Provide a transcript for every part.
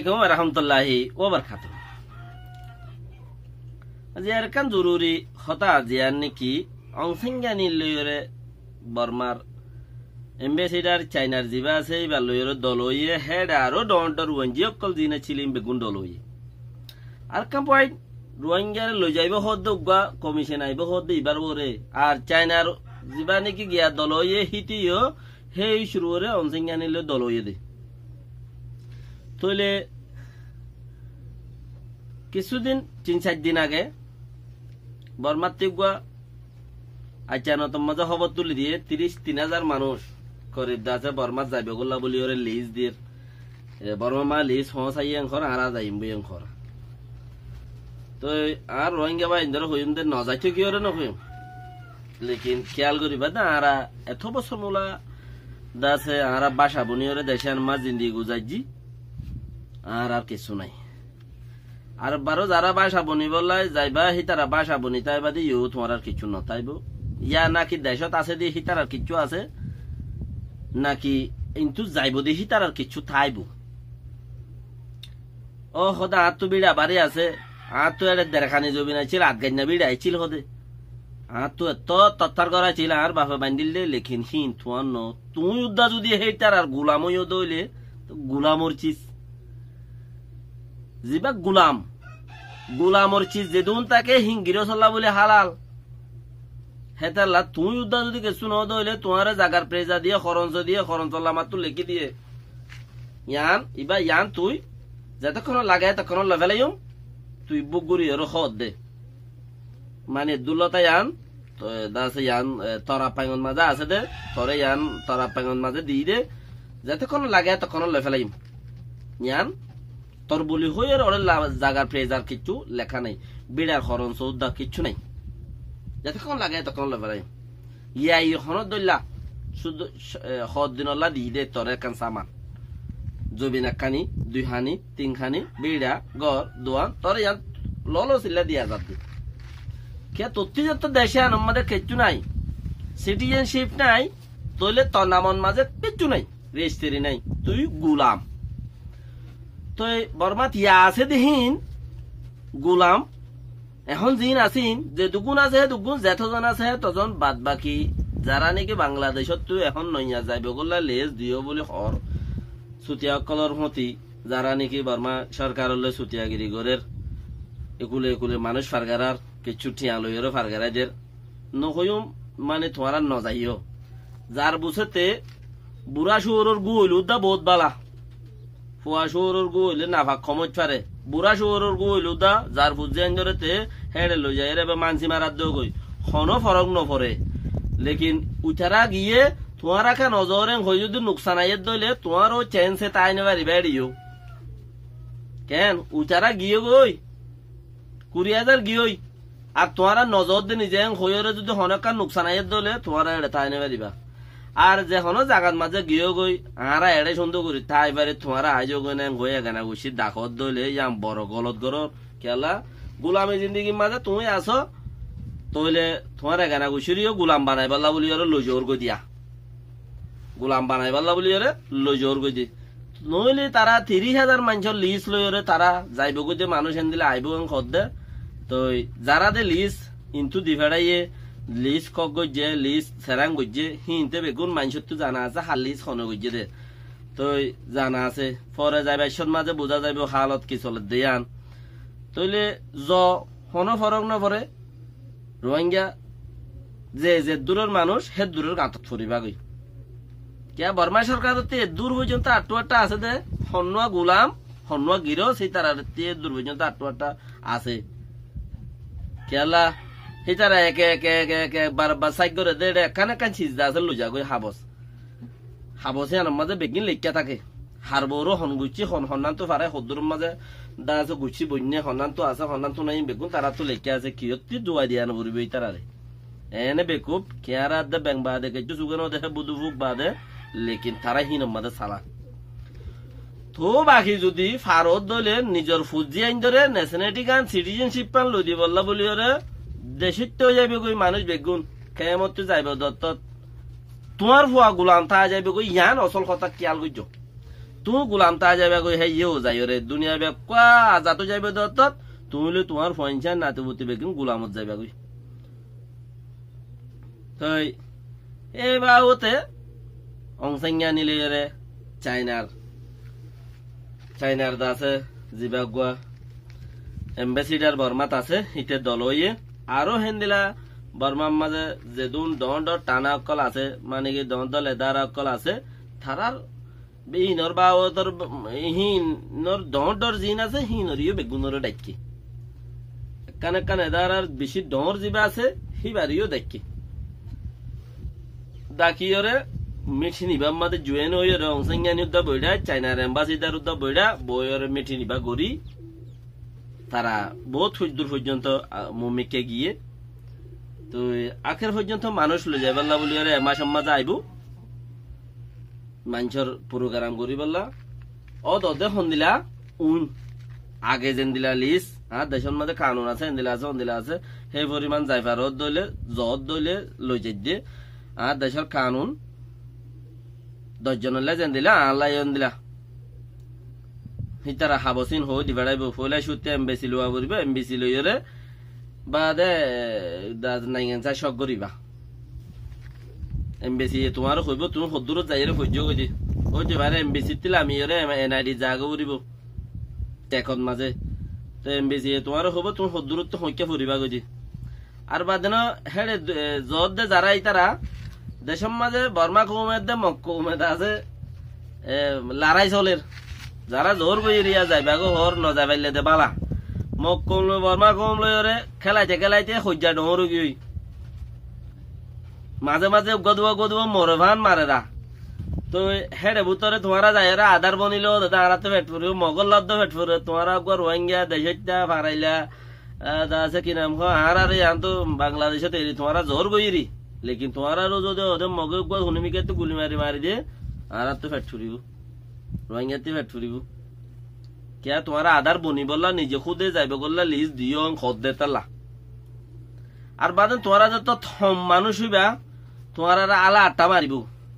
আলাইকুম রহমতুল্লাহি ওবারকাতুহ। আজি এরকান জরুরি হতা জিয়ান নাকি অংসিঙ্গানি লইরে বর্মার এম্বাসিডার চাইনার জিবা আছে বা লইরে দলইয়ে হেড আরো ডন্টর ওয়ানজি অকল জিনে ছিলিম বেগুন দলইয়ে আর কাম পয়েন্ট রোহিঙ্গার লই যাইব হদ উগা কমিশন আইব হদ ইবার ওরে আর চাইনার জিবা নাকি গিয়া দলইয়ে হিতিও হেই শুরু করে অংসিঙ্গানি লে দলইয়ে দে তইলে কিছুদিন ৩-৪ দিন আগে বর্মার তিগুয়া আচানতম মজা খবর তুলি দিয়ে ৩০,০০০ মানুষ করিব দাসে বর্মা যাইবে গোল্লা বলি ওরে লিজ দিয়ে বর্মা মা লিজ হসাই অংখর আরা যাইম বই অংখর তো আর রোহিঙ্গা বা ইন্দর হইম দে নজাইতো কি ওরে নহইম লেকিন খেয়াল করিবা না আরা এত বছর মোলা দাসে আরা বাসা বনি ওরে দেশের মা জিন্দি গুজাইজি আর কিছু নাই আর বারো যারা বাসা বনি বললাই যাইবা হিতারা বাসা বনি তাইবা দিও তোমার আর কিছু ন তাইব ইয়া নাকি দেশত আছে দিয়ে হিতার আর কিছু আছে নাকি কিন্তু যাইব দিয়ে হিতার আর কিছু থাইব ও হদা আর তো বিড়া বাড়ি আছে আর তো এর দেড়খানি জমি নাইছিল আটগাইনা বিড়া আইছিল হদে আর তো এত তত্তার করা ছিল আর বাপে বান্দিল দে লেখিন হিন তোমার ন তুই উদ্দা যদি হিতার আর গুলামইও দইলে গুলামর চিজ জিবা গুলামর চিজ যেদুন তাকে হিঙ্গির চল্লা বলে হালাল হেতাল্লা তুই উদ্দা যদি কিছু ন দইলে তোমার জাগার প্রেজা দিয়ে খরঞ্চ চল্লা মাত্র লেখি দিয়ে ইয়ান তুই যতক্ষণ লাগে তখন লেভেলাইম তুই বুক গুড়ি আর খদ দে মানে দুলতা ইয়ান দাসে ইয়ান তরা পাঙ্গন মাঝে আছে দে তরে ইয়ান তরা পাঙ্গন মাঝে দিয়ে দে যতক্ষণ লাগে তখন লেভেলাইম ইয়ান তোর বলি হই আর ওর জাগার প্রেজার কিছু লেখা নাই বিড়ার খরণ সৌদা কিছু নাই যতক্ষণ লাগে তখন লেভেলাইম ইয়াই হনত দইলা শুধু হদ দিনল্লা দিয়ে দে তোর একান সামান জবিন একখানি 2 খানি 3 খানি বিড়া গড় দোয়ান তোর ইয়ান ললো সিল্লা দিয়া যাবে কে তত্তি যত দেশে আমাদের কিচ্ছু নাই সিটিজেনশিপ নাই তইলে তোর নামন মাঝে কিচ্ছু নাই রেজিস্ট্রি নাই তুই গুলাম তো বর্মাত ইয়া আছে দেহিন গুলাম এখন জিন আসিন যে দুগুণ আছে দুগুণ যেতজন আছে তজন বাদ বাকি যারা নাকি বাংলাদেশত তুই এখন নইয়া যাইবে গোল্লা লেজ দিও বলে হর সুতিয়াকলর মতি যারা নাকি বর্মা সরকারলে সুতিয়াগিরি গরের একুলে একুলে মানুষ ফারগারার কিছু ঠিয়া লইয়েরও ফারগারাদের নহইম মানে তোমার নজাইও যার বুঝেতে বুড়া শুয়োরের গু হইল উদ্দা বহুত বালা ফুয়া শুয়োরের গু হইলে নাফাক খমজ পারে বুড়া শুয়োরের গু হইল উদ্দা যার বুঝে আঞ্জরেতে হেড়ে লই যায় এবার মানসি মারার দেও গই খনো ফরক নপরে লেকিন উঠারা গিয়ে তোমার একা নজরে হয়ে যদি নুকসান আইয়ের দইলে তোমারও চেঞ্জে তাই নেবারি বেড়িও কেন উঠারা গিয়ে গই 20,000 গিয়ে আর তোমার নজর দিয়ে নিজে হয়ে যদি হনকা নুকসান আইয়ের দইলে তোমার এড়ে তাই নেবারিবা আর যে হনো জাগার মাঝে গিয়ে গই আরা এড়ে সুন্দর করি তাই পারে তোমার আইজো গই না গই গানা গুছি ডাকত দইলে ইয়াম বড় গলত গর কেলা গুলামী জিন্দগির মাঝে তুমি আসো তইলে তোমার গানা গুছিরিও গুলাম বানাই পাল্লা বলি আর লই জোর গই দিয়া গুলাম বানাই পাল্লা বলি আর লই জোর গই দি নইলে তারা 30,000 মানুষের লিস্ট লই ওরে তারা যাইব গই যে মানুষ এন দিলে আইব খদ দে তো যারা দে লিস্ট ইনটু দিভাড়াইয়ে লিস্ট কক গজ্জে লিস্ট সেরাং গজ্জে হিনতে বেগুন মানুষের তো জানা আছে হাল লিস্ট খন গজ্জে দে তো জানা আছে পরে যাইবা সন মাঝে বোঝা যাইব হালত কি চলে দেয়ান তইলে জ হন ফরক না পরে রোহিঙ্গা যে দূরের মানুষ হে দূরের গাঁতত ফরিবা গই কে বর্মা সরকার দূর পর্যন্ত আটুয়াটা আছে দে হন্নুয়া গুলাম হন্নুয়া গিরো সেই তারা দূর পর্যন্ত আটুয়াটা আছে কেলা সেই তারা একে একে একে একে বার সাইড করে দে এখানে কান সিজদা আছে লুজা গই হাবসে আনার মাঝে বেগিন লেখা থাকে হারবরও হন গুছি হন্নান তো পারে হদ্দুর মাঝে দা আছে গুছি বন্যে হন্নান তো আছে হন্নান তো নাই বেগুন তারা তো লেখা আছে কিয়ত্তি জোয়া দিয়া নবরিবে তারারে এনে বেকুব কেয়ারা দে ব্যাং বাদে কিছু সুগানো দেখে বুদুফুক বাদে লেকিন তারা হিনম মাঝে সালা তো বাকি যদি ফারত দলে নিজের ফুজি আইন ধরে ন্যাশনালিটি গান সিটিজেনশিপ পান লদি বললা বলি ওরে দেশিত যাইবে কই মানুষ বেগুন কেমত যাইবে দত্ত তোমার ফুয়া গুলাম তা যাইবে কই ইয়ান অসল কথা খেয়াল করছ তুই গোলাম তা যাবে গই হে ইয়েও যাই রে দুনিয়া বে কোয়া আজাতো যাইবে দত্ত তুমি তোমার পয়সা নাতি বুতি বেগিন গোলামত যাইবে গই তাই এবার ওতে অংসাইয়া নিলে রে চাইনার দাসে জিবাগুয়া এম্বাসিডার বর্মাত আছে হিতে দল হইয়ে আরো হেন্দিলা বর্মার মাঝে যেদুন দণ্ড টানা অকল আছে মানে কি দণ্ড লেদার অকল আছে থারার হিনর বা ওতর হিনর দণ্ডর জিন আছে হিনরিও বেগুনর ডাকি কানে কানে এদার আর বেশি ডর জিবা আছে হিবারিও ডাকি ডাকিয়রে মিঠি নিবার মাঝে জুয়েন হয়ে রংসংজ্ঞানী উদ্দা বইডা চাইনার এম্বাসিডার উদ্দা বইডা বইয়ের মিঠি নিবা গড়ি তারা বহুত দূর পর্যন্ত মুমিকে গিয়ে তো আখের পর্যন্ত মানুষ লো যাই বললা বলি এমাস মাঝে আইব মানুষের প্রোগ্রাম করি বললা ও দে দিলা আগে যেন দিলা লিস দেশের মধ্যে কানুন আছে এন্দিলা আছে সেই পরিমাণ যাইবার দইলে জত দইলে লই যাই দিয়ে দেশের কানুন 10 জনলে যেন দিলা আল্লাহ দিলা হিতারা হাবসিন হই দিবাড়াইব ফইলা সুতে এমবেসি লওয়া করিবা এমবেসি লইরে বাদে দাজ নাইগেনসা শক করিবা এমবেসি তোমার কইব তুমি হদুর যাইরে ফজ্জ কইজি ওই যে বারে এমবেসি তিলা আমি রে এনআইডি জাগা করিব টেকন মাঝে তো এমবেসি তোমার কইব তুমি হদুর তো হইকে ফুরিবা কইজি আর বাদেন হেড়ে জদ দে যারা ইতারা দেশের মাঝে বর্মা কৌমের দে মক্কা কৌমের আছে লড়াই চলের যারা জোর বইরিয়া যাইবা গো হর ন যাইলে দে বালা মক কম বর্মা কম লইরে খেলাইতে হজ্জা ডর গই মাঝে মাঝে গদুয়া মরভান মারেরা তো হেডে ভুতরে তোমারা যাইরা আধার বনিল দাদা আরাতে পেট ফুরে মগল লদ্দ পেট ফুরে তোমারা গো রোহিঙ্গা দেশটা ফারাইলা আছে কি নাম আর আরে আন্ত বাংলাদেশে তেরি তোমারা জোর গইরি লেকিন তোমারা যদি ওদের মগে গো হুনিমিকে তো গুলি মারি দিয়ে আরাতে পেট ফুরিব রোহিঙ্গাতে পেট ফুরিব क्या तुम्हारा आधार बनी बोला निजे खुदे जाइबे गल्ला लिज दियो खद दे ताला আর বাদে তোমারা যত মানুষ হইবা তোমারা আলা আটটা মারিব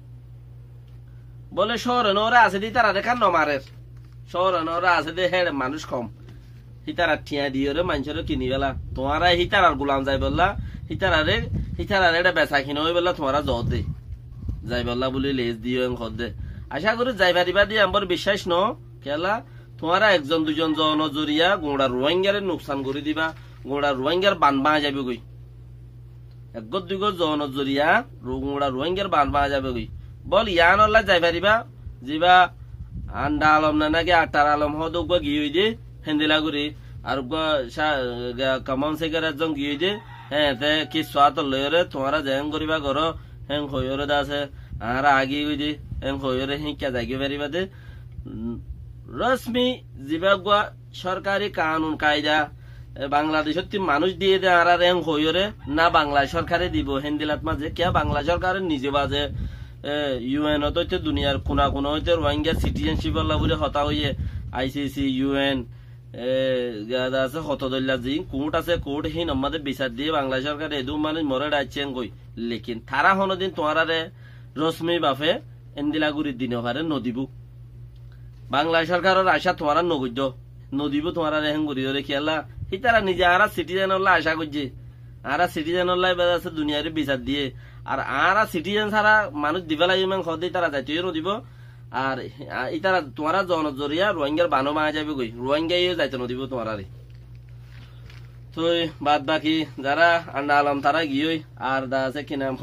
বলে শহরে নোরা আছে দি তারা দেখা নমারের শহরে নোরা আছে দে হেড মানুষ কম হিতারা ঠিয়া দিও রে মানুষের কিনি বেলা তোমারা হিতারার গোলাম যাই বললা হিতারারে এটা বেচা কিনে হই বললা তোমারা জদ দে যাই বললা বলে লেজ দিও খদ দে আশা করি যাই পারিবা দি আমার বিশ্বাস ন খেলা তোমারা একজন দুজন জন জরিয়া গোড়া রোহিঙ্গারে নোকসান করে দিবা গোড়া রোহিঙ্গার বানবা যাবে গই একগত দুগত জন জরিয়া গোড়া রোহিঙ্গার বানবা যাবে গই বল ইয়ান আল্লাহ যাই পারিবা জিবা আন্ডা আলম না নাকি আটার আলম হদ গিয়ে দে হেন্দিলা করি আর কামন শেখের একজন গিয়ে দে হ্যাঁ তে কি সোয়াত লয়রে তোমারা যেন করিবা করো হেন হইরে দাসে আর আগি গই দে হেন হইরে হিকা যাইগে পারিবা দে রশ্মি জিবাগুয়া সরকারি কানুন কায়দা বাংলাদেশের মানুষ দিয়ে দে আর এং হইরে না বাংলা সরকারে দিব হেন্দিলাত মাঝে কে বাংলা সরকারের নিজে বাজে ইউএন হইতে দুনিয়ার কোনা কোনা হইতে রোহিঙ্গা সিটিজেনশিপ বলে হতা হইয়ে আইসিসি ইউএন আছে হতদল্লা জি কোর্ট আছে কোর্ট হিন আমাদের বিচার দিয়ে বাংলা সরকার এদু মানুষ মরে ডাইছেন গই লেকিন তারা হনদিন তোমারে রশ্মি বাফে এন্দিলাগুড়ি দিন হারে নদীবু বাংলা সরকারের আশা তোমার নগদ্য নদীব তোমার রেহেন করি খেলা সি তারা নিজে আরা সিটিজেন আশা করছে আরা সিটিজেন আছে দুনিয়ার বিচার দিয়ে আর আরা সিটিজেন ছাড়া মানুষ দিবে লাগে খদি তারা যাইতে নদীব আর ইতারা তোমার জন জরিয়া রোহিঙ্গার বানো মা যাবে গই রোহিঙ্গাই যাইতে নদীব তোমার তো বাদ বাকি যারা আন্ডা আলম তারা গিয়ে আর দা আছে কি নাম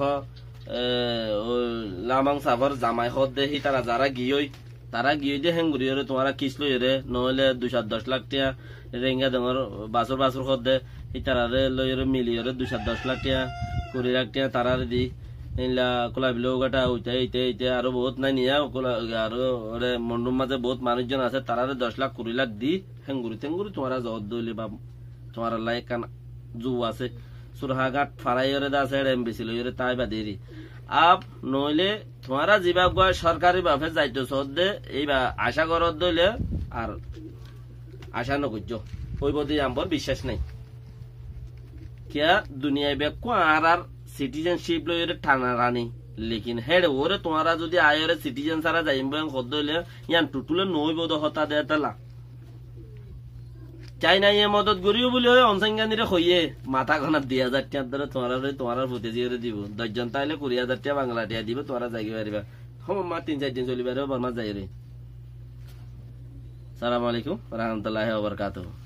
লামাং সাবর জামাই হদ দে তারা যারা গিয়ে তারা গিয়ে যে হেঙ্গুরি তোমারা কিস লইরে নহলে 210 লাখ টিয়া রেঙ্গা ডর বাছর খদ দে তারারে লইরে মিলিয়রে 210 লাখ টিয়া 20 লাখ টিয়া তারারে দি ইলা কোলা বিলো গাটা উইতে আরো বহুত নাই নিয়া আরো ওরে মন্ডুম মাঝে বহুত মানুষজন আছে তারারে 10 লাখ 20 লাখ দি হেঙ্গুরি তোমারা জদ দইলে বা তোমার লাই কান জু আছে সুরহাঘাট ফারাইরে দা আছে এমবিসি লইরে তাই বাদেরি আপ নইলে তোমারা জিবা সরকারি ভাবে যাইতো সদ্দে এইবা আশা করত দইলে আর আশা নকর্য ওই প্রতি আমার বিশ্বাস নাই কিয়া দুনিয়ায় বেকু আর সিটিজেনশিপ লইরে টানা রানি লেকিন হেড ওরে তোমারা যদি আয়রে সিটিজেন সারা যাইম বয়ান খদ্দ হইলে ইয়ান টুটুলে নই বোধ হতা দেয় তালা চাই না ইয়ে মদত গরিও বলে হয় অনসাঙ্গানিরে হইয়ে মাথা খানার 2000 টাকার ধরে তোমার ফুটেজিরে দিব 10 জন তাইলে 20000 টাকা বাংলা টাকা দিব তোমরা যাইগে পারিবা হম মা 3-4 দিন চলিবার বর্মা যাই রে। সালাম আলাইকুম রহমতুল্লাহি ওয়া বারাকাতুহু।